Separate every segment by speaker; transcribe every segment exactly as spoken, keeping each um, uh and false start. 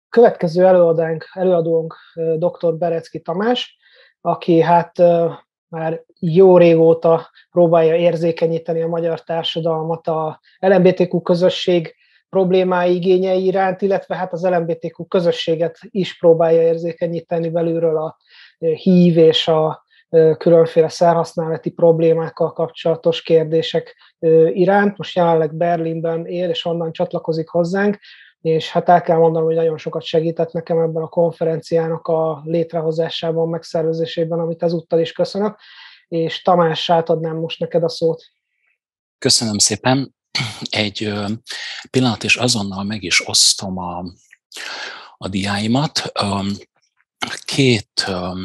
Speaker 1: következő előadánk, előadónk dr. Berecki Tamás, aki hát már jó régóta próbálja érzékenyíteni a magyar társadalmat a el em bé té kú közösség problémái, igényei iránt, illetve hát az el em bé té kú közösséget is próbálja érzékenyíteni belülről a hív és a különféle szerhasználati problémákkal kapcsolatos kérdések iránt. Most jelenleg Berlinben él, és onnan csatlakozik hozzánk, és hát el kell mondanom, hogy nagyon sokat segített nekem ebben a konferenciának a létrehozásában, megszervezésében, amit ezúttal is köszönök, és Tamás, átadnám most neked a szót.
Speaker 2: Köszönöm szépen. Egy pillanat, és azonnal meg is osztom a, a diáimat. Két,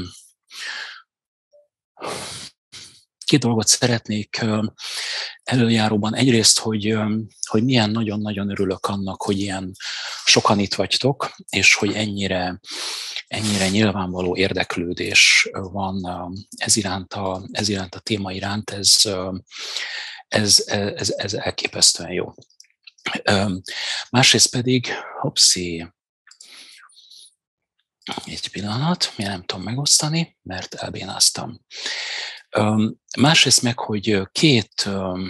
Speaker 2: két dolgot szeretnék előjáróban. Egyrészt, hogy, hogy milyen nagyon-nagyon örülök annak, hogy ilyen sokan itt vagytok, és hogy ennyire, ennyire nyilvánvaló érdeklődés van ez iránt a, ez iránt a téma iránt. Ez, ez, ez, ez elképesztően jó. Másrészt pedig, hopszi, egy pillanat, miért nem tudom megosztani, mert elbénáztam. Másrészt meg, hogy két,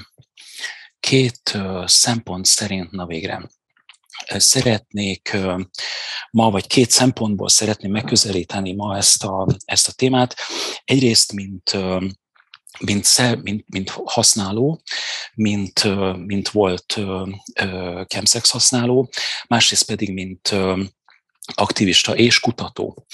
Speaker 2: két szempont szerint, na végre, szeretnék ma, vagy két szempontból szeretném megközelíteni ma ezt a, ezt a témát. Egyrészt, mint, mint, mint, mint használó, mint, mint volt chemsex használó, másrészt pedig, mint aktivista és kutató.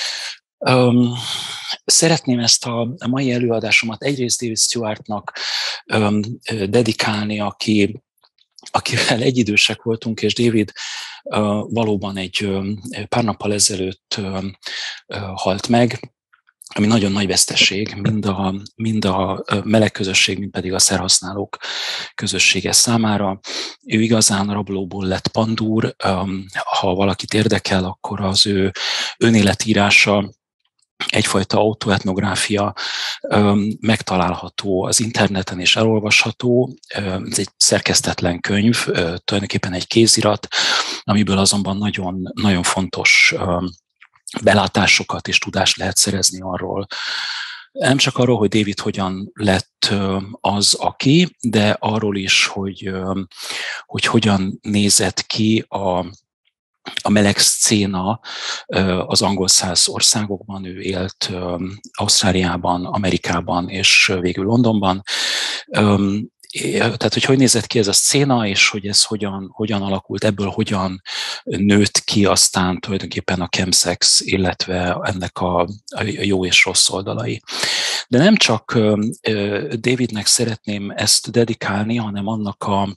Speaker 2: Um, szeretném ezt a mai előadásomat egyrészt David Stewartnak um, dedikálni, aki, akivel egyidősek voltunk, és David uh, valóban egy um, pár nappal ezelőtt um, uh, halt meg, ami nagyon nagy veszteség, mind a, mind a meleg közösség, mind pedig a szerhasználók közössége számára. Ő igazán rablóból lett pandúr, ha valakit érdekel, akkor az ő önéletírása, egyfajta autoetnográfia megtalálható az interneten és elolvasható. Ez egy szerkesztetlen könyv, tulajdonképpen egy kézirat, amiből azonban nagyon, nagyon fontos belátásokat és tudást lehet szerezni arról, nem csak arról, hogy David hogyan lett az, aki, de arról is, hogy, hogy hogyan nézett ki a, a meleg szcéna az angol száz országokban. Ő élt Ausztráliában, Amerikában és végül Londonban. Tehát, hogy hogy nézett ki ez a szcéna, és hogy ez hogyan, hogyan alakult, ebből hogyan nőtt ki aztán tulajdonképpen a chemsex, illetve ennek a, a jó és rossz oldalai. De nem csak Davidnek szeretném ezt dedikálni, hanem annak a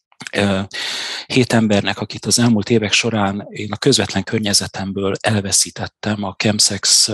Speaker 2: hét embernek, akit az elmúlt évek során én a közvetlen környezetemből elveszítettem a chemsex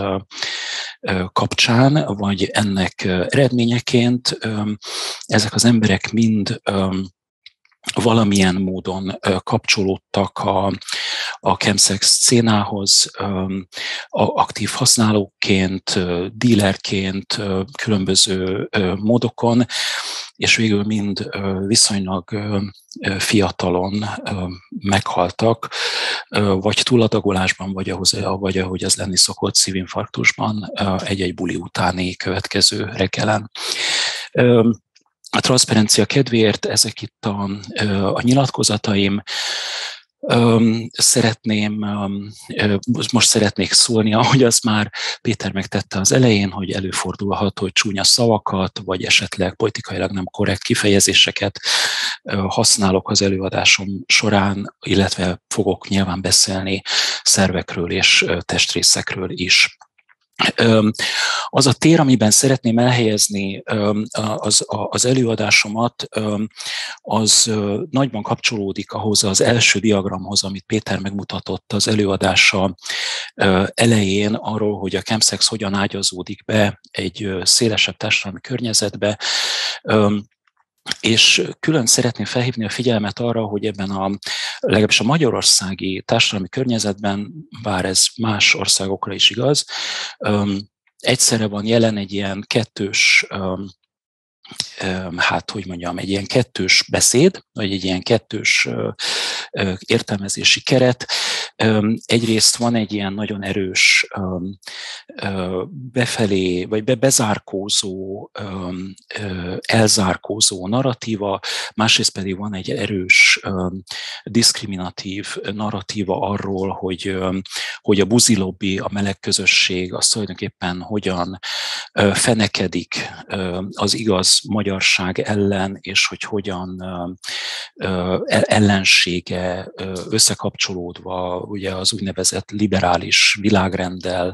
Speaker 2: kapcsán, vagy ennek eredményeként. Ezek az emberek mind valamilyen módon kapcsolódtak a, a chemsex szcénához, aktív használóként, dílerként, különböző módokon, és végül mind viszonylag fiatalon meghaltak, vagy túladagolásban, vagy ahhoz, vagy ahogy ez lenni szokott, szívinfarktusban, egy-egy buli utáni következő reggelen. A transzparencia kedvéért ezek itt a, a nyilatkozataim. Szeretném, most szeretnék szólni, ahogy azt már Péter megtette az elején, hogy előfordulhat, hogy csúnya szavakat, vagy esetleg politikailag nem korrekt kifejezéseket használok az előadásom során, illetve fogok nyilván beszélni szervekről és testrészekről is. Az a tér, amiben szeretném elhelyezni az, az előadásomat, az nagyban kapcsolódik ahhoz az első diagramhoz, amit Péter megmutatott az előadása elején, arról, hogy a chemsex hogyan ágyazódik be egy szélesebb társadalmi környezetbe. És külön szeretném felhívni a figyelmet arra, hogy ebben a, legalábbis a magyarországi társadalmi környezetben, bár ez más országokra is igaz, egyszerre van jelen egy ilyen kettős hát, hogy mondjam, egy ilyen kettős beszéd, vagy egy ilyen kettős értelmezési keret. Egyrészt van egy ilyen nagyon erős befelé, vagy bezárkózó, elzárkózó narratíva, másrészt pedig van egy erős diszkriminatív narratíva arról, hogy, hogy a buzilobbi, a meleg közösség, az tulajdonképpen hogyan fenekedik az igaz magyarság ellen, és hogy hogyan ellensége összekapcsolódva ugye az úgynevezett liberális világrenddel,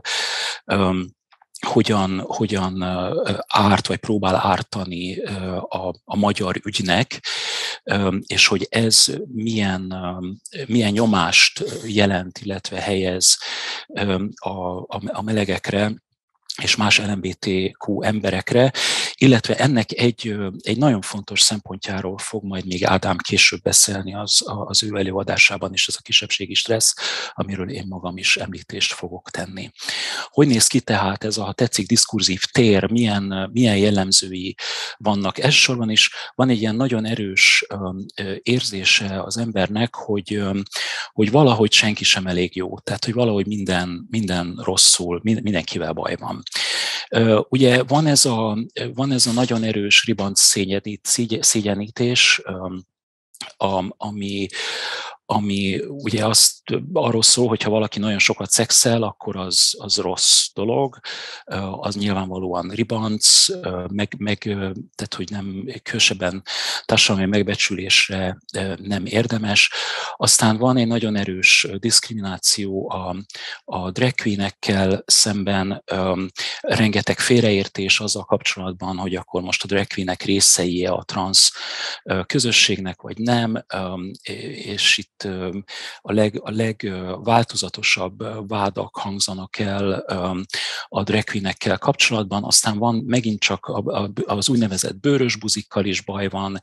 Speaker 2: hogyan, hogyan árt, vagy próbál ártani a, a magyar ügynek, és hogy ez milyen, milyen nyomást jelent, illetve helyez a, a, a melegekre, és más el em bé té kú emberekre, illetve ennek egy, egy nagyon fontos szempontjáról fog majd még Ádám később beszélni az, az ő előadásában is, ez a kisebbségi stressz, amiről én magam is említést fogok tenni. Hogy néz ki tehát ez a, ha tetszik, diskurzív tér, milyen, milyen jellemzői vannak? Elsősorban is van egy ilyen nagyon erős érzése az embernek, hogy, hogy valahogy senki sem elég jó, tehát hogy valahogy minden, minden rosszul, mindenkivel baj van. Ugye van ez a, van ez a nagyon erős ribanc szégyenítés, ami, ami ugye azt arról szól, hogy ha valaki nagyon sokat szexel, akkor az, az rossz dolog, az nyilvánvalóan ribanc, meg, meg, tehát hogy nem különösebben társadalmi megbecsülésre nem érdemes. Aztán van egy nagyon erős diszkrimináció a, a drag queenekkel szemben, rengeteg félreértés azzal kapcsolatban, hogy akkor most a drag queenek részei a transz közösségnek, vagy nem, és itt a, leg, a legváltozatosabb vádak hangzanak el a drag queenekkel kapcsolatban, aztán van megint csak az úgynevezett bőrös buzikkal is baj van.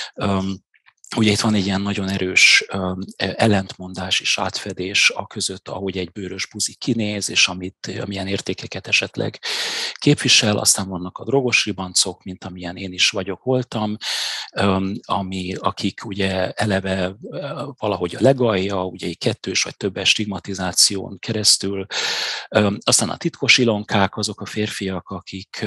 Speaker 2: Ugye itt van egy ilyen nagyon erős ellentmondás és átfedés a között, ahogy egy bőrös buzi kinéz, és amit, amilyen értékeket esetleg képvisel. Aztán vannak a drogos ribancok, mint amilyen én is vagyok, voltam, ami, akik ugye eleve valahogy a legalja, ugye egy kettős vagy többes stigmatizáción keresztül. Aztán a titkos ilonkák, azok a férfiak, akik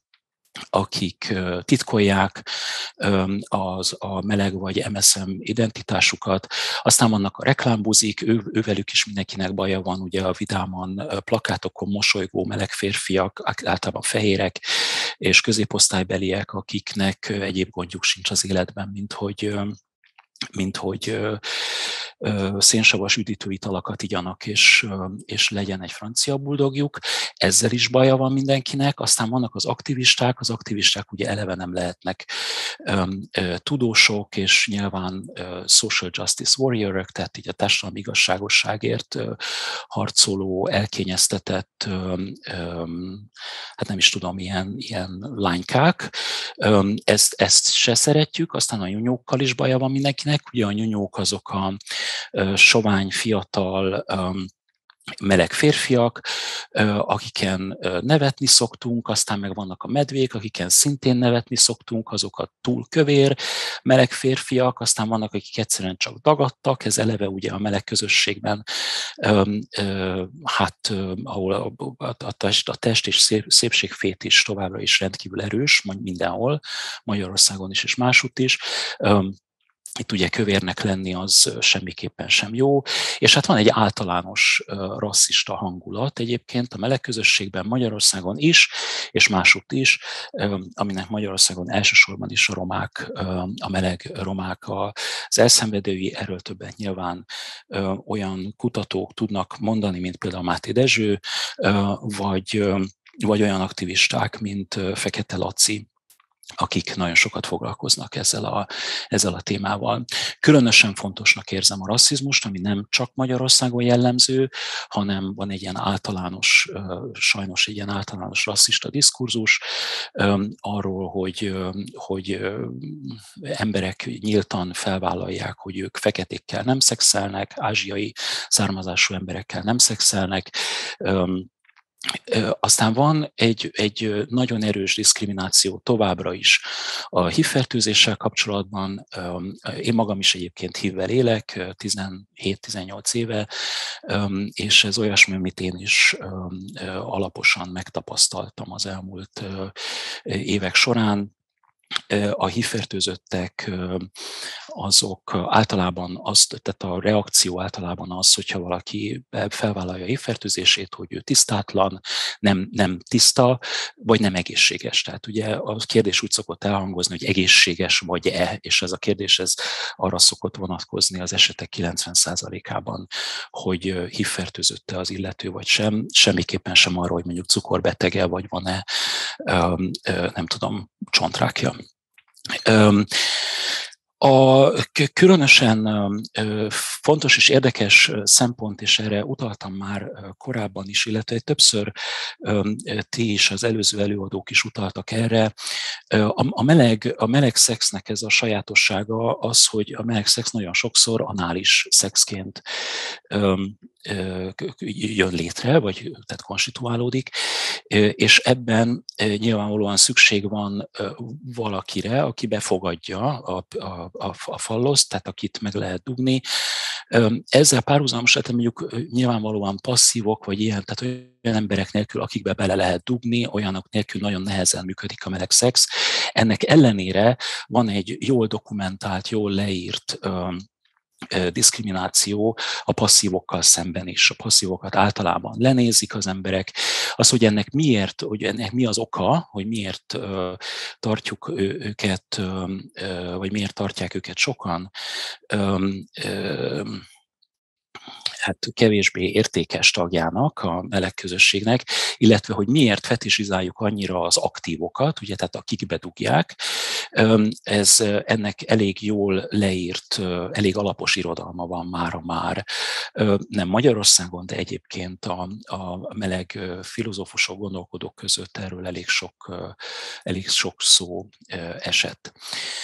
Speaker 2: akik titkolják az, a meleg vagy em es em identitásukat. Aztán vannak a reklámbuzik, ő, ővelük is mindenkinek baja van, ugye a vidáman plakátokon mosolygó meleg férfiak, általában fehérek és középosztálybeliek, akiknek egyéb gondjuk sincs az életben, mint hogy mint hogy ö, ö, szénsavas üdítőitalakat igyanak, és, ö, és legyen egy francia buldogjuk. Ezzel is baja van mindenkinek. Aztán vannak az aktivisták, az aktivisták ugye eleve nem lehetnek ö, ö, tudósok, és nyilván ö, social justice warriorok, tehát így a társadalmi igazságosságért ö, harcoló, elkényeztetett, ö, ö, hát nem is tudom, ilyen, ilyen lánykák. Ö, ezt, ezt se szeretjük, aztán a nyúnyókkal is baja van mindenkinek. Ugye a nyúnyók azok a sovány, fiatal, meleg férfiak, akiken nevetni szoktunk, aztán meg vannak a medvék, akiken szintén nevetni szoktunk, azok a túl kövér meleg férfiak, aztán vannak, akik egyszerűen csak dagadtak, ez eleve ugye a meleg közösségben, hát ahol a test, a test és szépségfét is továbbra is rendkívül erős, mindenhol, Magyarországon is és másutt is. Itt ugye kövérnek lenni az semmiképpen sem jó, és hát van egy általános uh, rasszista hangulat egyébként a meleg közösségben, Magyarországon is, és másutt is, um, aminek Magyarországon elsősorban is a romák, um, a meleg romák az elszenvedői, erről többet nyilván uh, olyan kutatók tudnak mondani, mint például Máté Dezső, uh, vagy, uh, vagy olyan aktivisták, mint uh, Fekete Laci, akik nagyon sokat foglalkoznak ezzel a, ezzel a témával. Különösen fontosnak érzem a rasszizmust, ami nem csak Magyarországon jellemző, hanem van egy ilyen általános, sajnos egy ilyen általános rasszista diskurzus arról, hogy, hogy emberek nyíltan felvállalják, hogy ők feketékkel nem szexelnek, ázsiai származású emberekkel nem szexelnek, Aztán van egy, egy nagyon erős diszkrimináció továbbra is a há i vé-fertőzéssel kapcsolatban. Én magam is egyébként há i vé-vel élek, tizenhét-tizennyolc éve, és ez olyasmi, amit én is alaposan megtapasztaltam az elmúlt évek során. A há i vé-fertőzöttek azok általában azt, tehát a reakció általában az, hogyha valaki felvállalja a há i vé-fertőzését, hogy ő tisztátlan, nem, nem tiszta, vagy nem egészséges. Tehát ugye a kérdés úgy szokott elhangozni, hogy egészséges vagy-e, és ez a kérdés ez arra szokott vonatkozni az esetek kilencven százalékában, hogy há i vé-fertőzötte az illető vagy sem, semmiképpen sem arról, hogy mondjuk cukorbetege, vagy van-e, nem tudom, csontrákja. A különösen fontos és érdekes szempont, és erre utaltam már korábban is, illetve többször ti is, az előző előadók is utaltak erre, a meleg, a meleg szexnek ez a sajátossága az, hogy a meleg szex nagyon sokszor anális szexként jön létre, vagy tehát konstituálódik, és ebben nyilvánvalóan szükség van valakire, aki befogadja a, a, a, a falloszt, tehát akit meg lehet dugni. Ezzel párhuzamosan mondjuk nyilvánvalóan passzívok, vagy ilyen, tehát olyan emberek nélkül, akikbe bele lehet dugni, olyanok nélkül nagyon nehezen működik a meleg szex. Ennek ellenére van egy jól dokumentált, jól leírt diszkrimináció a passzívokkal szemben is. A passzívokat általában lenézik az emberek. Az, hogy ennek miért, hogy ennek mi az oka, hogy miért uh, tartjuk őket, uh, vagy miért tartják őket sokan, um, um, hát kevésbé értékes tagjának a meleg közösségnek, illetve hogy miért fetisizáljuk annyira az aktívokat, ugye, tehát akik bedugják. Ez ennek elég jól leírt, elég alapos irodalma van mára már. Nem Magyarországon, de egyébként a, a meleg filozófusok, gondolkodók között erről elég sok, elég sok szó esett.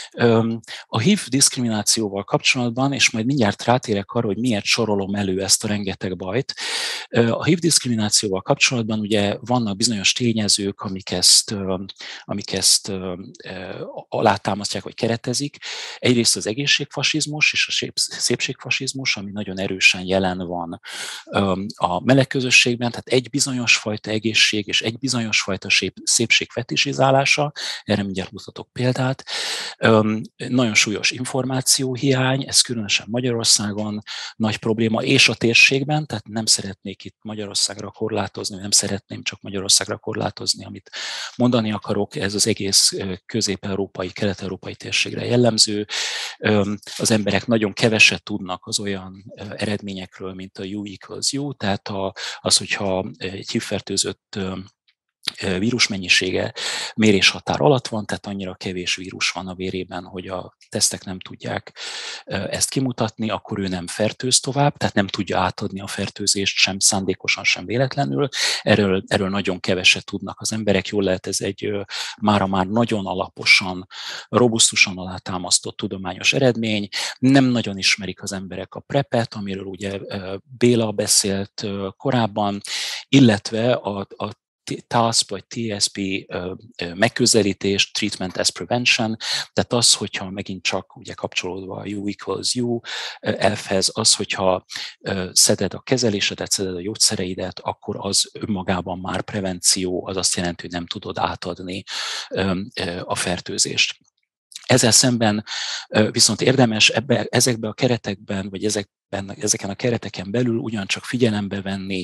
Speaker 2: A há i vé diszkriminációval kapcsolatban, és majd mindjárt rátérek arra, hogy miért sorolom elő ezt a rengeteg bajt. A há i vé diszkriminációval kapcsolatban ugye vannak bizonyos tényezők, amik ezt, amik ezt alátámasztják, vagy keretezik. Egyrészt az egészségfasizmus és a szépségfasizmus, ami nagyon erősen jelen van a meleg közösségben, tehát egy bizonyos fajta egészség és egy bizonyos fajta szépség fetisizálása, erre mindjárt mutatok példát. Nagyon súlyos információhiány, ez különösen Magyarországon nagy probléma, és a térségben, tehát nem szeretnék itt Magyarországra korlátozni, nem szeretném csak Magyarországra korlátozni, amit mondani akarok, ez az egész közép-európai, kelet-európai térségre jellemző. Az emberek nagyon keveset tudnak az olyan eredményekről, mint a U equals U, tehát az, hogyha egy há i vé-fertőzött vírusmennyisége méréshatár alatt van, tehát annyira kevés vírus van a vérében, hogy a tesztek nem tudják ezt kimutatni, akkor ő nem fertőz tovább, tehát nem tudja átadni a fertőzést sem szándékosan, sem véletlenül. Erről, erről nagyon keveset tudnak az emberek. Jól lehet, ez egy mára már nagyon alaposan, robusztusan alátámasztott tudományos eredmény. Nem nagyon ismerik az emberek a prepet, amiről ugye Béla beszélt korábban, illetve a, a té á es pé vagy té es pé megközelítés, treatment as prevention, tehát az, hogyha megint csak ugye kapcsolódva a U equals U elfhez, az, hogyha szeded a kezelésedet, szeded a gyógyszereidet, akkor az önmagában már prevenció, az azt jelenti, hogy nem tudod átadni a fertőzést. Ezzel szemben viszont érdemes ebbe, ezekbe a keretekben, vagy ezekben, ezeken a kereteken belül ugyancsak figyelembe venni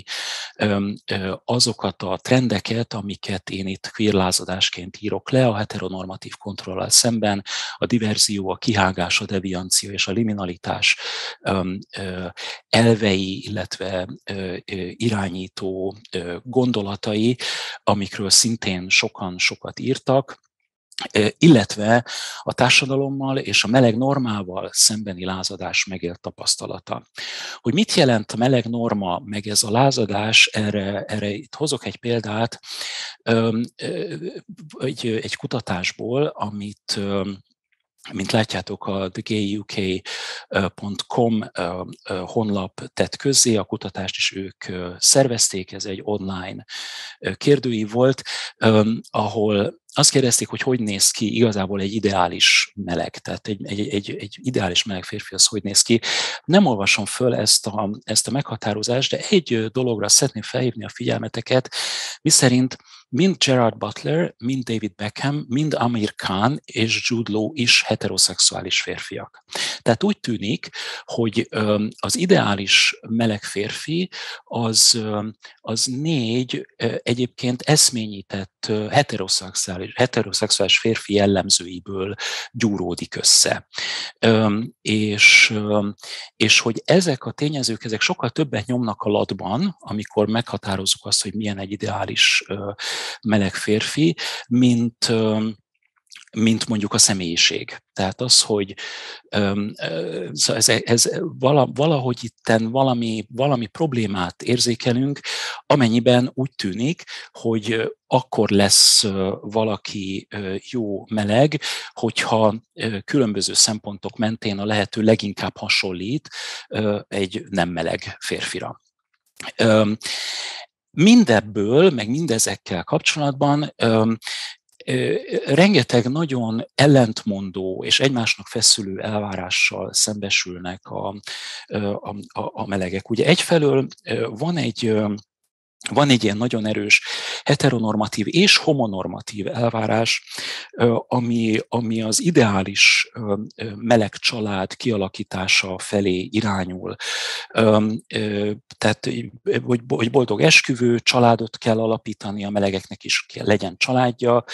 Speaker 2: azokat a trendeket, amiket én itt queerlázadásként írok le, a heteronormatív kontrollal szemben, a diverzió, a kihágás, a deviancia és a liminalitás elvei, illetve irányító gondolatai, amikről szintén sokan sokat írtak, illetve a társadalommal és a meleg normával szembeni lázadás megélt tapasztalata. Hogy mit jelent a meleg norma, meg ez a lázadás, erre, erre itt hozok egy példát, egy, egy kutatásból, amit Mint látjátok, a the gay u k dot com honlap tett közzé, a kutatást is ők szervezték, ez egy online kérdőív volt, ahol azt kérdezték, hogy hogy néz ki igazából egy ideális meleg, tehát egy, egy, egy, egy ideális meleg férfi az hogy néz ki. Nem olvasom föl ezt a, ezt a meghatározást, de egy dologra szeretném felhívni a figyelmeteket, miszerint mind Gerard Butler, mind David Beckham, mind Amir Khan és Jude Law is heteroszexuális férfiak. Tehát úgy tűnik, hogy az ideális meleg férfi az, az négy egyébként eszményített heteroszexuális, heteroszexuális férfi jellemzőiből gyúródik össze. És, és hogy ezek a tényezők, ezek sokkal többet nyomnak a latban, amikor meghatározzuk azt, hogy milyen egy ideális meleg férfi, mint, mint mondjuk a személyiség. Tehát az, hogy ez, ez valahogy itten valami, valami problémát érzékelünk, amennyiben úgy tűnik, hogy akkor lesz valaki jó meleg, hogyha különböző szempontok mentén a lehető leginkább hasonlít egy nem meleg férfira. Mindebből, meg mindezekkel kapcsolatban rengeteg nagyon ellentmondó és egymásnak feszülő elvárással szembesülnek a, a, a melegek. Ugye egyfelől van egy Van egy ilyen nagyon erős heteronormatív és homonormatív elvárás, ami, ami az ideális meleg család kialakítása felé irányul. Tehát, hogy boldog esküvő, családot kell alapítani, a melegeknek is legyen családja.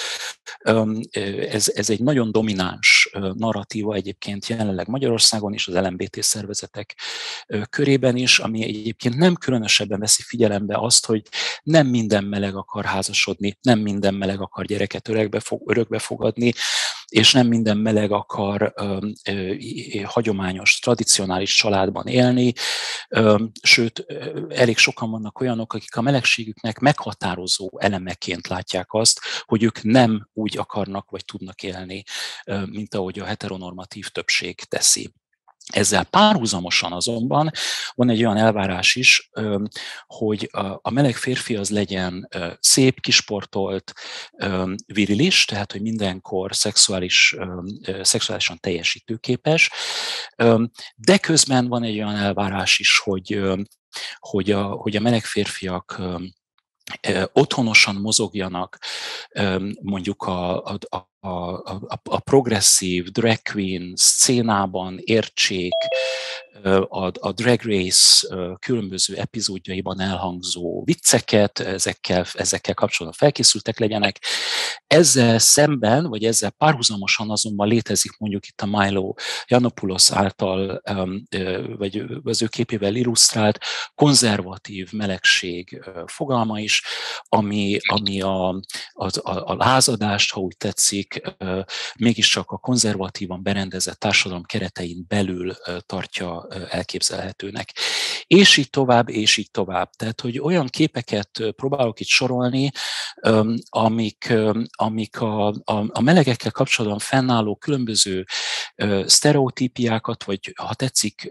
Speaker 2: Ez, ez egy nagyon domináns narratíva egyébként jelenleg Magyarországon is, az el em bé té szervezetek körében is, ami egyébként nem különösebben veszi figyelembe azt, hogy nem minden meleg akar házasodni, nem minden meleg akar gyereket örökbe, fog, örökbe fogadni, és nem minden meleg akar ö, ö, hagyományos, tradicionális családban élni, ö, sőt, elég sokan vannak olyanok, akik a melegségüknek meghatározó elemeként látják azt, hogy ők nem úgy akarnak vagy tudnak élni, ö, mint ahogy a heteronormatív többség teszi. Ezzel párhuzamosan azonban van egy olyan elvárás is, hogy a meleg férfi az legyen szép, kisportolt, virilis, tehát hogy mindenkor szexuális, szexuálisan teljesítőképes, de közben van egy olyan elvárás is, hogy, hogy, a, hogy a meleg férfiak otthonosan mozogjanak, mondjuk a, a, a, a, a progresszív drag queen szcénában, értsék a, a Drag Race különböző epizódjaiban elhangzó vicceket, ezekkel, ezekkel kapcsolatban felkészültek legyenek. Ezzel szemben, vagy ezzel párhuzamosan azonban létezik mondjuk itt a Milo Yiannopoulos által, vagy az ő képével illusztrált konzervatív melegség fogalma is, ami, ami a, a, a lázadást, ha úgy tetszik, mégiscsak a konzervatívan berendezett társadalom keretein belül tartja elképzelhetőnek. És így tovább, és így tovább. Tehát, hogy olyan képeket próbálok itt sorolni, amik, amik a, a, a melegekkel kapcsolatban fennálló különböző sztereotípiákat, vagy ha tetszik,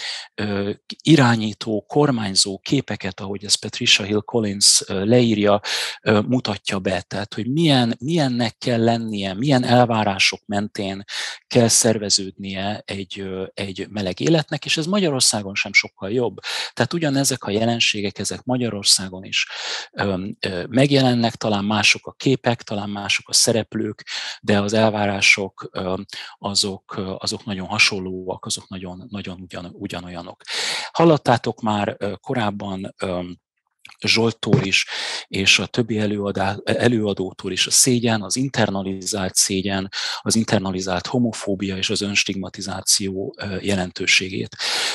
Speaker 2: irányító, kormányzó képeket, ahogy ezt Patricia Hill Collins leírja, mutatja be. Tehát, hogy milyen, milyennek kell lennie, milyen elvárások mentén kell szerveződnie egy, egy meleg életnek, és ez Magyarországon sem sokkal jobb. Tehát ugyanezek a jelenségek, ezek Magyarországon is megjelennek, talán mások a képek, talán mások a szereplők, de az elvárások azok, azok nagyon hasonlóak, azok nagyon, nagyon ugyan, ugyanolyanok. Hallottátok már korábban Zsolttól is, és a többi előadá, előadótól is a szégyen, az internalizált szégyen, az internalizált homofóbia és az önstigmatizáció jelentőségét.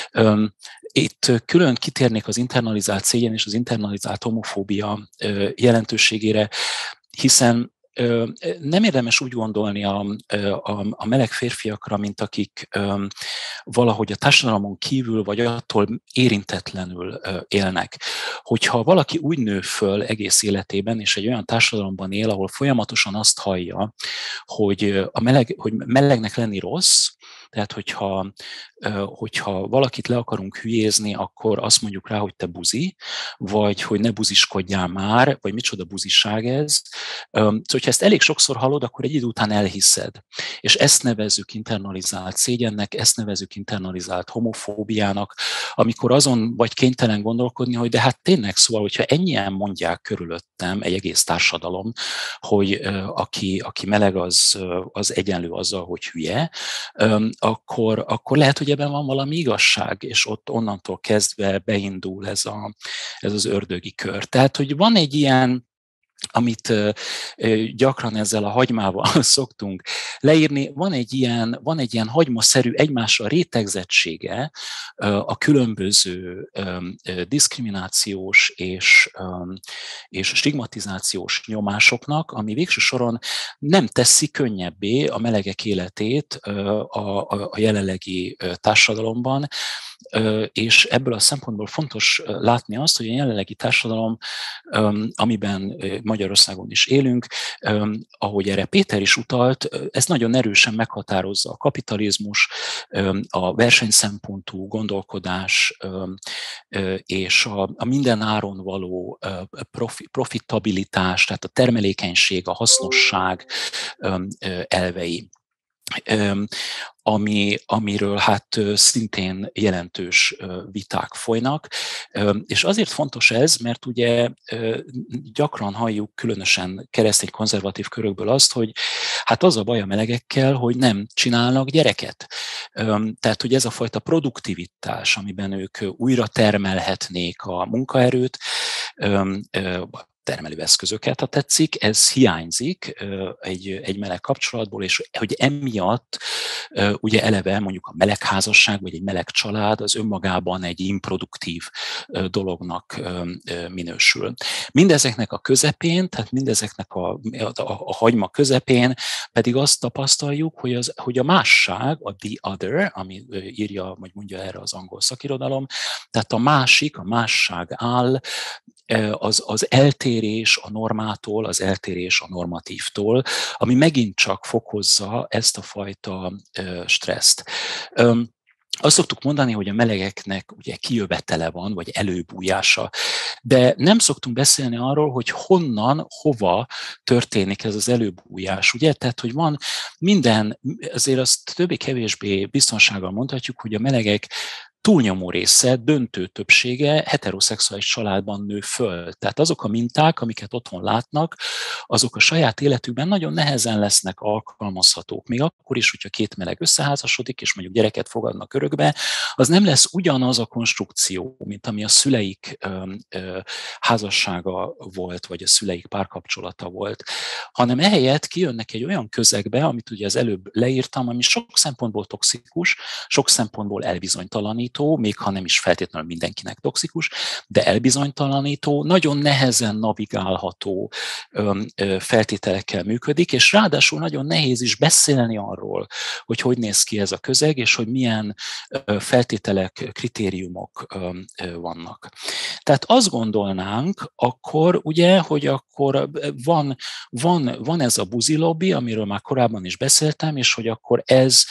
Speaker 2: Itt külön kitérnék az internalizált szégyen és az internalizált homofóbia jelentőségére, hiszen nem érdemes úgy gondolni a, a, a meleg férfiakra, mint akik valahogy a társadalmon kívül vagy attól érintetlenül élnek. Hogyha valaki úgy nő föl egész életében, és egy olyan társadalomban él, ahol folyamatosan azt hallja, hogy, a meleg, hogy melegnek lenni rossz, tehát hogyha, hogyha valakit le akarunk hülyézni, akkor azt mondjuk rá, hogy te buzi, vagy hogy ne buziskodjál már, vagy micsoda buziság ez. Szóval, hogyha ezt elég sokszor hallod, akkor egy idő után elhiszed. És ezt nevezzük internalizált szégyennek, ezt nevezzük internalizált homofóbiának, amikor azon vagy kénytelen gondolkodni, hogy de hát tényleg, szóval, hogyha ennyien mondják körülöttem, egy egész társadalom, hogy aki, aki meleg, az, az egyenlő azzal, hogy hülye, akkor, akkor lehet, hogy ebben van valami igazság, és ott onnantól kezdve beindul ez, a, ez az ördögi kör. Tehát, hogy van egy ilyen, amit gyakran ezzel a hagymával szoktunk leírni, van egy ilyen, van egy ilyen hagymaszerű egymásra rétegzettsége a különböző diszkriminációs és, és stigmatizációs nyomásoknak, ami végső soron nem teszi könnyebbé a melegek életét a, a jelenlegi társadalomban, és ebből a szempontból fontos látni azt, hogy a jelenlegi társadalom, amiben Magyarországon is élünk, ahogy erre Péter is utalt, ez nagyon erősen meghatározza a kapitalizmus, a versenyszempontú gondolkodás és a, a minden áron való profitabilitás, tehát a termelékenység, a hasznosság elvei. Ami, amiről hát szintén jelentős viták folynak. És azért fontos ez, mert ugye gyakran halljuk, különösen keresztény konzervatív körökből azt, hogy hát az a baj a melegekkel, hogy nem csinálnak gyereket. Tehát, hogy ez a fajta produktivitás, amiben ők újra termelhetnék a munkaerőt, termelőeszközöket, ha tetszik, ez hiányzik egy, egy meleg kapcsolatból, és hogy emiatt ugye eleve mondjuk a melegházasság, vagy egy meleg család az önmagában egy improduktív dolognak minősül. Mindezeknek a közepén, tehát mindezeknek a, a, a hagyma közepén pedig azt tapasztaljuk, hogy, az, hogy a másság, a the other, ami írja, vagy mondja erre az angol szakirodalom, tehát a másik, a másság áll, az, az eltérés a normától, az eltérés a normatívtól, ami megint csak fokozza ezt a fajta stresszt. Azt szoktuk mondani, hogy a melegeknek ugye kijövetele van, vagy előbújása, de nem szoktunk beszélni arról, hogy honnan, hova történik ez az előbújás, ugye? Tehát, hogy van minden, azért azt többé-kevésbé biztonsággal mondhatjuk, hogy a melegek túlnyomó része, döntő többsége heteroszexuális családban nő föl. Tehát azok a minták, amiket otthon látnak, azok a saját életükben nagyon nehezen lesznek alkalmazhatók. Még akkor is, hogyha két meleg összeházasodik, és mondjuk gyereket fogadnak örökbe, az nem lesz ugyanaz a konstrukció, mint ami a szüleik ö, ö, házassága volt, vagy a szüleik párkapcsolata volt, hanem ehelyett kijönnek egy olyan közegbe, amit ugye az előbb leírtam, ami sok szempontból toxikus, sok szempontból elbizonytalanít, még ha nem is feltétlenül mindenkinek toxikus, de elbizonytalanító, nagyon nehezen navigálható feltételekkel működik, és ráadásul nagyon nehéz is beszélni arról, hogy hogy néz ki ez a közeg, és hogy milyen feltételek, kritériumok vannak. Tehát azt gondolnánk akkor, ugye, hogy akkor van, van, van ez a buzi lobby, amiről már korábban is beszéltem, és hogy akkor ez,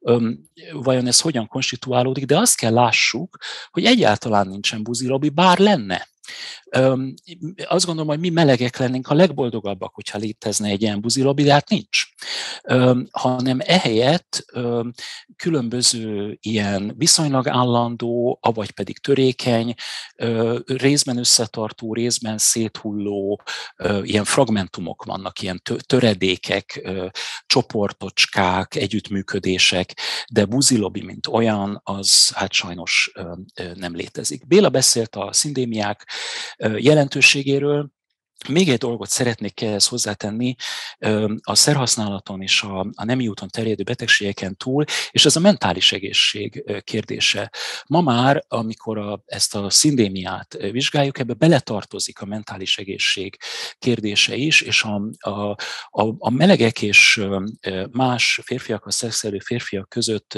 Speaker 2: vajon ez hogyan konstituálódik, de azt kell lássuk, hogy egyáltalán nincsen buzi lobby, bár lenne. Öm, azt gondolom, hogy mi melegek lennénk a legboldogabbak, hogyha létezne egy ilyen buzi lobby, de hát nincs. Öm, hanem ehelyett öm, különböző ilyen viszonylag állandó, avagy pedig törékeny, öm, részben összetartó, részben széthulló öm, ilyen fragmentumok vannak, ilyen töredékek, öm, csoportocskák, együttműködések, de buzi lobby, mint olyan, az hát sajnos öm, nem létezik. Béla beszélt a szindémiák jelentőségéről. Még egy dolgot szeretnék ehhez hozzátenni, a szerhasználaton és a, a nemi úton terjedő betegségeken túl, és ez a mentális egészség kérdése. Ma már, amikor a, ezt a szindémiát vizsgáljuk, ebbe beletartozik a mentális egészség kérdése is, és a, a, a, a melegek és más férfiakkal szexelő férfiak között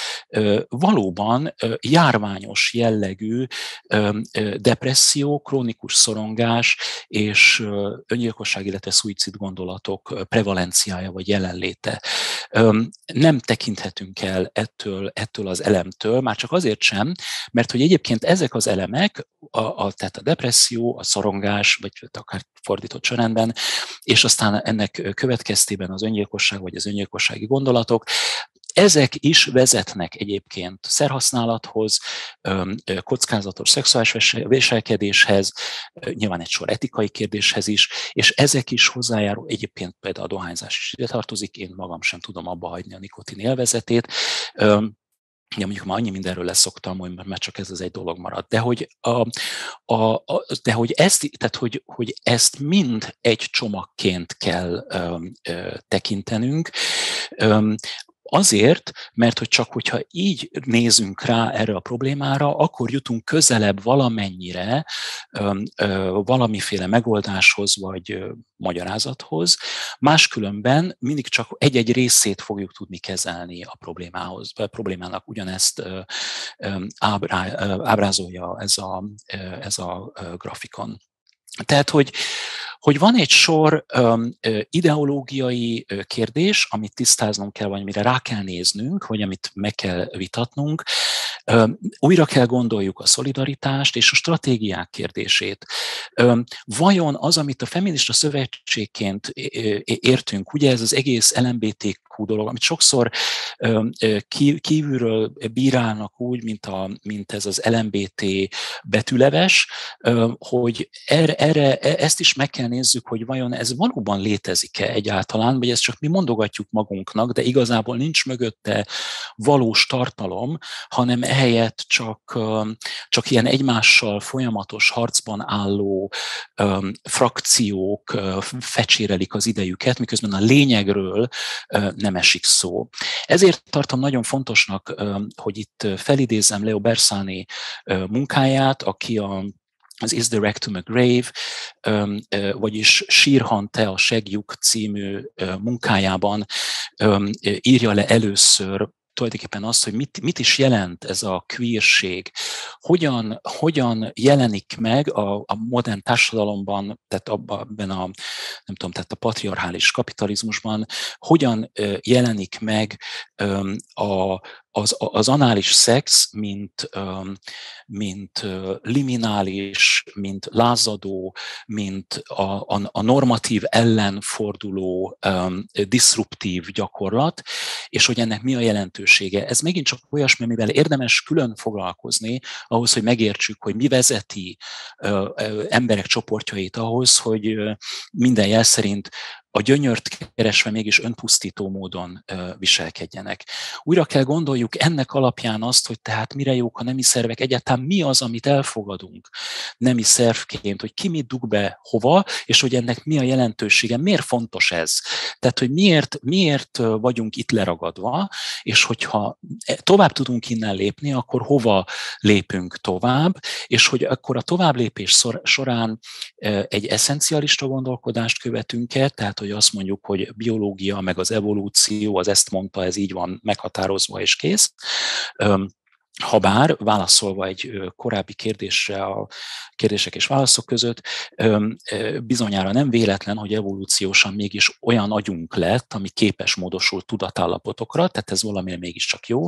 Speaker 2: valóban járványos jellegű depresszió, krónikus szorongás és öngyilkosság, illetve szuicid gondolatok prevalenciája vagy jelenléte. Nem tekinthetünk el ettől, ettől az elemtől, már csak azért sem, mert hogy egyébként ezek az elemek, a, a, tehát a depresszió, a szorongás, vagy akár fordított sorrendben, és aztán ennek következtében az öngyilkosság vagy az öngyilkossági gondolatok, ezek is vezetnek egyébként szerhasználathoz, kockázatos szexuális viselkedéshez, nyilván egy sor etikai kérdéshez is, és ezek is hozzájárul, egyébként például a dohányzás is ide tartozik, én magam sem tudom abba hagyni a nikotin élvezetét. Ja, mondjuk már annyi mindenről leszoktam, hogy már csak ez az egy dolog maradt. De hogy, a, a, a, de hogy, ezt, tehát hogy, hogy ezt mind egy csomagként kell ö, ö, tekintenünk, ö, Azért, mert hogy csak hogyha így nézünk rá erre a problémára, akkor jutunk közelebb valamennyire ö, ö, valamiféle megoldáshoz vagy ö, magyarázathoz. Máskülönben mindig csak egy-egy részét fogjuk tudni kezelni a problémához. A problémának ugyanezt ö, ö, ábrá, ö, ábrázolja ez a, ö, ez a ö, grafikon. Tehát, hogy, hogy van egy sor um, ideológiai kérdés, amit tisztáznunk kell, vagy amire rá kell néznünk, vagy amit meg kell vitatnunk. Um, újra kell gondoljuk a szolidaritást és a stratégiák kérdését. Um, vajon az, amit a Feminista Szövetségként értünk, ugye ez az egész el em bé té kú dolog, amit sokszor um, kívülről bírálnak úgy, mint, a, mint ez az el em bé té betűleves, um, hogy erre Erre, ezt is meg kell nézzük, hogy vajon ez valóban létezik-e egyáltalán, vagy ezt csak mi mondogatjuk magunknak, de igazából nincs mögötte valós tartalom, hanem ehelyett csak, csak ilyen egymással folyamatos harcban álló um, frakciók uh, fecsérelik az idejüket, miközben a lényegről uh, nem esik szó. Ezért tartom nagyon fontosnak, um, hogy itt felidézem Leo Bersani uh, munkáját, aki a az Is the Wreck to my Grave, vagyis Sírhan te a segjük című munkájában írja le először tulajdonképpen azt, hogy mit, mit is jelent ez a queerség, hogyan, hogyan jelenik meg a, a modern társadalomban, tehát abban a, nem tudom, tehát a patriarchális kapitalizmusban, hogyan jelenik meg a Az, az anális szex, mint, mint liminális, mint lázadó, mint a, a, a normatív ellen forduló um, diszruptív gyakorlat, és hogy ennek mi a jelentősége. Ez megint csak olyasmi, amivel érdemes külön foglalkozni, ahhoz, hogy megértsük, hogy mi vezeti uh, emberek csoportjait ahhoz, hogy uh, minden jel szerint a gyönyört keresve mégis önpusztító módon viselkedjenek. Újra kell gondoljuk ennek alapján azt, hogy tehát mire jók a nemi szervek, egyáltalán mi az, amit elfogadunk nemi szervként, hogy ki mit dug be hova, és hogy ennek mi a jelentősége, miért fontos ez. Tehát, hogy miért, miért vagyunk itt leragadva, és hogyha tovább tudunk innen lépni, akkor hova lépünk tovább, és hogy akkor a továbblépés során egy eszencialista gondolkodást követünk-e, tehát hogy azt mondjuk, hogy biológia, meg az evolúció, az ezt mondta, ez így van meghatározva és kész. Habár válaszolva egy korábbi kérdésre a kérdések és válaszok között, bizonyára nem véletlen, hogy evolúciósan mégis olyan agyunk lett, ami képes módosult tudatállapotokra, tehát ez valamire mégiscsak jó.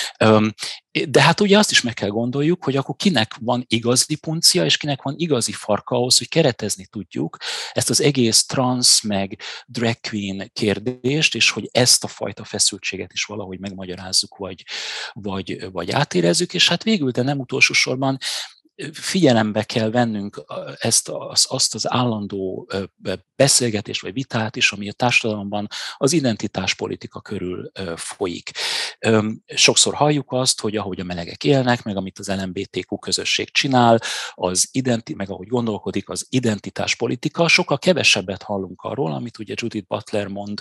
Speaker 2: De hát ugye azt is meg kell gondoljuk, hogy akkor kinek van igazi puncia, és kinek van igazi farka ahhoz, hogy keretezni tudjuk ezt az egész trans meg drag queen kérdést, és hogy ezt a fajta feszültséget is valahogy megmagyarázzuk, vagy, vagy, vagy átérezzük, és hát végül, de nem utolsó sorban, figyelembe kell vennünk ezt az, azt az állandó beszélgetést vagy vitát is, ami a társadalomban az identitáspolitika körül folyik. Sokszor halljuk azt, hogy ahogy a melegek élnek, meg amit az el em bé té kú közösség csinál, az identi- meg ahogy gondolkodik az identitáspolitika, sokkal kevesebbet hallunk arról, amit ugye Judith Butler mond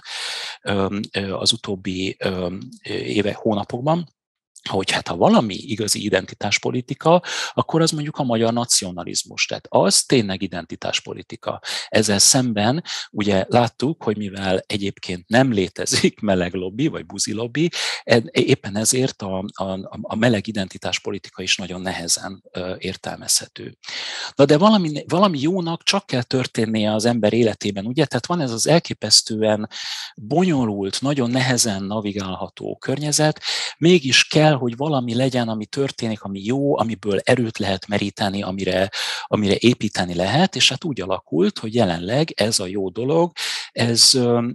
Speaker 2: az utóbbi évek, hónapokban, hogy hát ha valami igazi identitáspolitika, akkor az mondjuk a magyar nacionalizmus. Tehát az tényleg identitáspolitika. Ezzel szemben ugye láttuk, hogy mivel egyébként nem létezik meleg lobby vagy buzi lobby, éppen ezért a, a, a meleg identitáspolitika is nagyon nehezen értelmezhető. Na de valami, valami jónak csak kell történnie az ember életében, ugye? Tehát van ez az elképesztően bonyolult, nagyon nehezen navigálható környezet, mégis kell, hogy valami legyen, ami történik, ami jó, amiből erőt lehet meríteni, amire, amire építeni lehet, és hát úgy alakult, hogy jelenleg ez a jó dolog, ez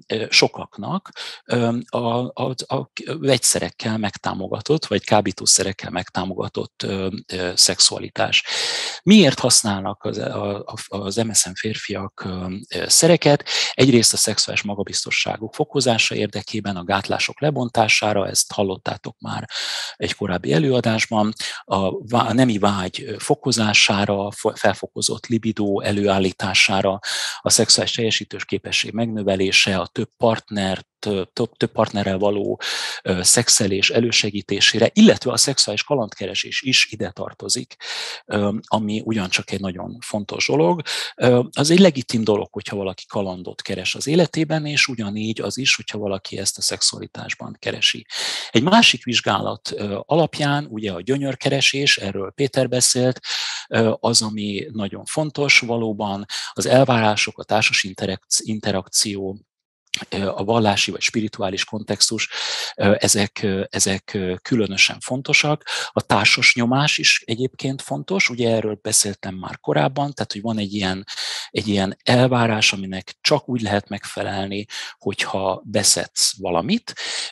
Speaker 2: sokaknak a, a, a vegyszerekkel megtámogatott, vagy kábítószerekkel megtámogatott szexualitás. Miért használnak az, az em es en férfiak szereket? Egyrészt a szexuális magabiztosságuk fokozása érdekében, a gátlások lebontására, ezt hallottátok már egy korábbi előadásban, a nemi vágy fokozására, felfokozott libidó előállítására, a szexuális teljesítős képesség megnövelése, a több partner Több, több partnerrel való ö, szexelés elősegítésére, illetve a szexuális kalandkeresés is ide tartozik, ö, ami ugyancsak egy nagyon fontos dolog. Ö, az egy legitim dolog, hogyha valaki kalandot keres az életében, és ugyanígy az is, hogyha valaki ezt a szexualitásban keresi. Egy másik vizsgálat ö, alapján, ugye a gyönyörkeresés, erről Péter beszélt, ö, az, ami nagyon fontos, valóban az elvárások, a társas interakció, a vallási vagy spirituális kontextus, ezek, ezek különösen fontosak. A társas nyomás is egyébként fontos, ugye erről beszéltem már korábban, tehát hogy van egy ilyen, egy ilyen elvárás, aminek csak úgy lehet megfelelni, hogyha beszedsz valamit.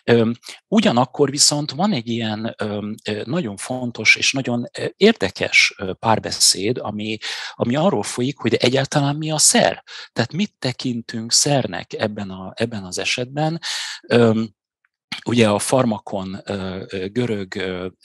Speaker 2: Ugyanakkor viszont van egy ilyen nagyon fontos és nagyon érdekes párbeszéd, ami, ami arról folyik, hogy egyáltalán mi a szer. Tehát mit tekintünk szernek ebben a ebben az esetben. Ugye a farmakon görög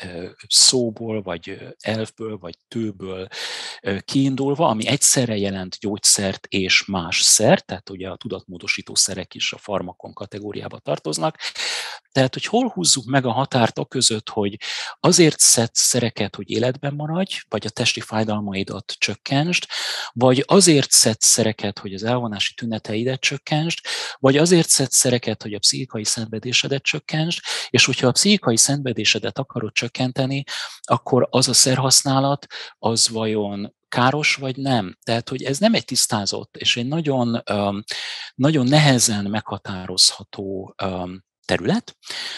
Speaker 2: szóból, vagy elfből, vagy tőből kiindulva, ami egyszerre jelent gyógyszert és más szert, tehát ugye a tudatmódosító szerek is a farmakon kategóriába tartoznak. Tehát, hogy hol húzzuk meg a határt a között, hogy azért szedsz szereket, hogy életben maradj, vagy a testi fájdalmaidat csökkentsd, vagy azért szedsz szereket, hogy az elvonási tüneteidet csökkentsd, vagy azért szedsz szereket, hogy a pszichikai szenvedésedet csökkentsd, és hogyha a pszichikai szenvedésedet akarod csökkenteni, akkor az a szerhasználat, az vajon káros vagy nem? Tehát, hogy ez nem egy tisztázott, és egy nagyon, nagyon nehezen meghatározható terület,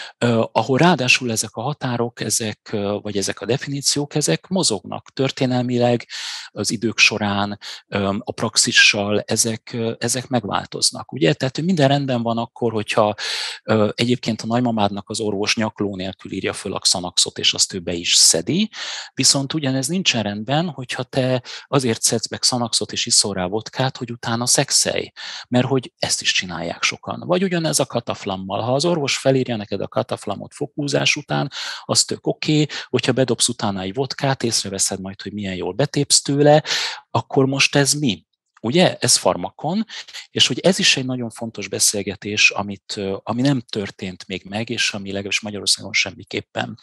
Speaker 2: ahol ráadásul ezek a határok, ezek, vagy ezek a definíciók, ezek mozognak történelmileg az idők során, a praxissal, ezek, ezek megváltoznak. Ugye? Tehát, hogy minden rendben van akkor, hogyha egyébként a nagymamádnak az orvos nyakló nélkül írja föl a Xanaxot, és azt ő be is szedi, viszont ugyanez nincsen rendben, hogyha te azért szedsz be Xanaxot és iszol rá vodkát, hogy utána szexelj, mert hogy ezt is csinálják sokan. Vagy ugyanez a kataflammal. Ha az orvos felírja neked a kataflamot foghúzás után, az tök oké, okay, hogyha bedobsz utána egy vodkát, észreveszed majd, hogy milyen jól betépsz tőle, akkor most ez mi? Ugye? Ez farmakon, és hogy ez is egy nagyon fontos beszélgetés, amit, ami nem történt még meg, és ami legalábbis Magyarországon semmiképpen.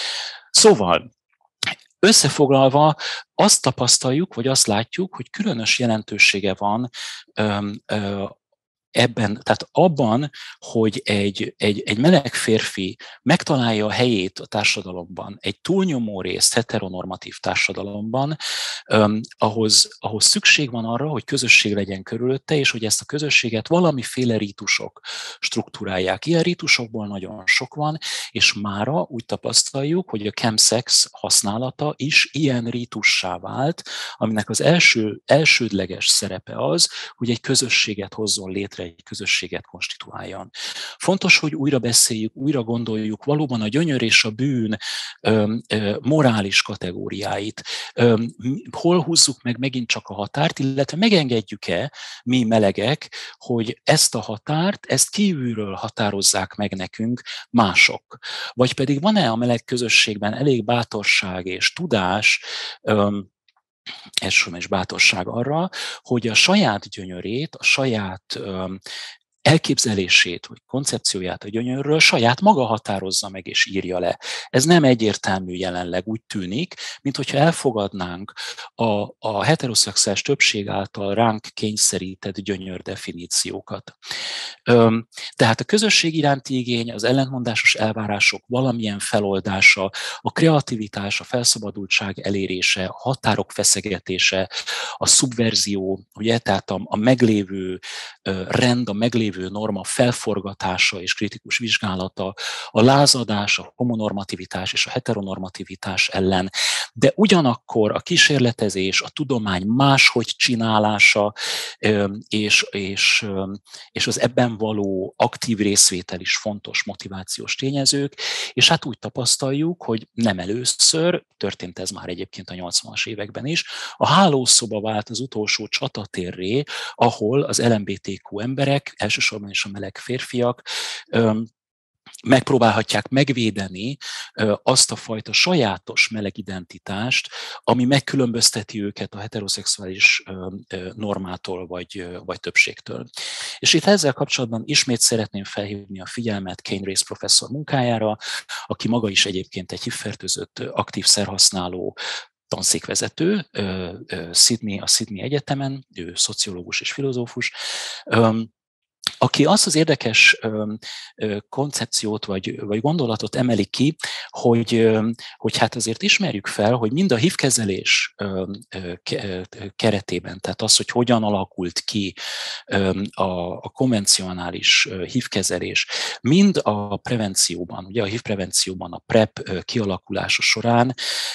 Speaker 2: Szóval, összefoglalva azt tapasztaljuk, vagy azt látjuk, hogy különös jelentősége van ö, ö, ebben, tehát abban, hogy egy, egy, egy meleg férfi megtalálja a helyét a társadalomban, egy túlnyomó részt heteronormatív társadalomban, um, ahhoz, ahhoz szükség van arra, hogy közösség legyen körülötte, és hogy ezt a közösséget valamiféle rítusok struktúrálják. Ilyen rítusokból nagyon sok van, és mára úgy tapasztaljuk, hogy a chemsex használata is ilyen rítussá vált, aminek az első, elsődleges szerepe az, hogy egy közösséget hozzon létre egy közösséget konstituáljon. Fontos, hogy újra beszéljük, újra gondoljuk valóban a gyönyör és a bűn ö, ö, morális kategóriáit. Ö, hol húzzuk meg megint csak a határt, illetve megengedjük-e mi melegek, hogy ezt a határt, ezt kívülről határozzák meg nekünk mások. Vagy pedig van-e a meleg közösségben elég bátorság és tudás, ö, elsősorban is bátorság arra, hogy a saját gyönyörét, a saját ö, elképzelését, vagy koncepcióját a gyönyörről saját maga határozza meg és írja le. Ez nem egyértelmű jelenleg, úgy tűnik, mint hogyha elfogadnánk a, a heteroszexuális többség által ránk kényszerített gyönyör definíciókat. Tehát a közösség iránti igény, az ellentmondásos elvárások valamilyen feloldása, a kreativitás, a felszabadultság elérése, a határok feszegetése, a szubverzió, ugye, tehát a, a meglévő rend, a meglévő norma felforgatása és kritikus vizsgálata, a lázadás, a homonormativitás és a heteronormativitás ellen, de ugyanakkor a kísérletezés, a tudomány máshogy csinálása és, és, és az ebben való aktív részvétel is fontos motivációs tényezők, és hát úgy tapasztaljuk, hogy nem először, történt ez már egyébként a nyolcvanas években is, a hálószoba vált az utolsó csatatérré, ahol az el em bé té kú emberek, elsősorban is a meleg férfiak, megpróbálhatják megvédeni azt a fajta sajátos meleg identitást, ami megkülönbözteti őket a heteroszexuális normától vagy, vagy többségtől. És itt ezzel kapcsolatban ismét szeretném felhívni a figyelmet Kane Race professzor munkájára, aki maga is egyébként egy há i vé-fertőzött aktív szerhasználó tanszékvezető, Sydney, a Sydney Egyetemen, ő szociológus és filozófus, aki azt az érdekes koncepciót vagy, vagy gondolatot emeli ki, hogy, hogy hát azért ismerjük fel, hogy mind a há i vé-kezelés keretében, tehát az, hogy hogyan alakult ki a, a konvencionális há i vé-kezelés, mind a prevencióban, ugye a há i vé-prevencióban, a PrEP kialakulása során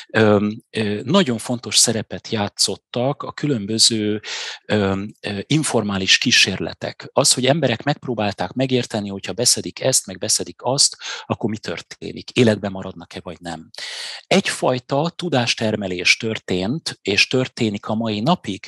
Speaker 2: nagyon fontos szerepet játszottak a különböző informális kísérletek. Az, hogy emberek megpróbálták megérteni, hogyha beszedik ezt, meg beszedik azt, akkor mi történik? Életben maradnak-e, vagy nem? Egyfajta tudástermelés történt, és történik a mai napig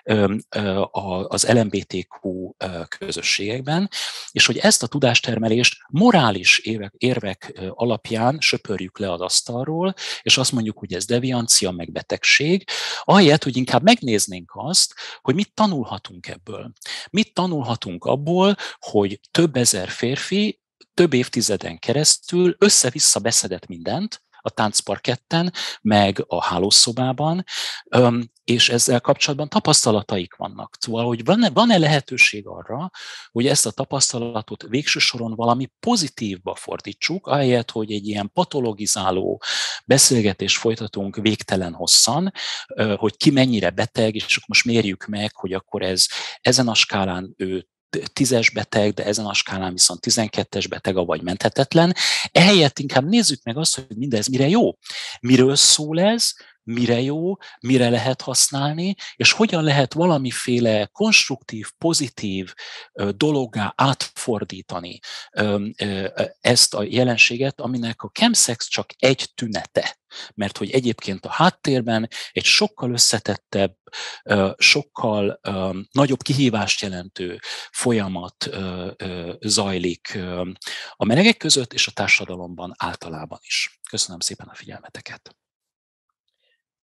Speaker 2: az el em bé té kú közösségekben, és hogy ezt a tudástermelést morális érvek, érvek alapján söpörjük le az asztalról, és azt mondjuk, hogy ez deviancia, meg betegség, ahelyett, hogy inkább megnéznénk azt, hogy mit tanulhatunk ebből. Mit tanulhatunk abból, hogy több ezer férfi több évtizeden keresztül össze-vissza beszedett mindent a táncparketten, meg a hálószobában, és ezzel kapcsolatban tapasztalataik vannak. Szóval, hogy van-e, van-e lehetőség arra, hogy ezt a tapasztalatot végső soron valami pozitívba fordítsuk, ahelyett, hogy egy ilyen patologizáló beszélgetést folytatunk végtelen hosszan, hogy ki mennyire beteg, és akkor most mérjük meg, hogy akkor ez ezen a skálán ő tízes beteg, de ezen a skálán viszont tizenkettes beteg, vagy menthetetlen. Ehelyett inkább nézzük meg azt, hogy mindez mire jó. Miről szól ez, mire jó, mire lehet használni, és hogyan lehet valamiféle konstruktív, pozitív dologgá átfordítani ezt a jelenséget, aminek a chemsex csak egy tünete. Mert hogy egyébként a háttérben egy sokkal összetettebb, sokkal nagyobb kihívást jelentő folyamat zajlik a melegek között és a társadalomban általában is. Köszönöm szépen a figyelmeteket!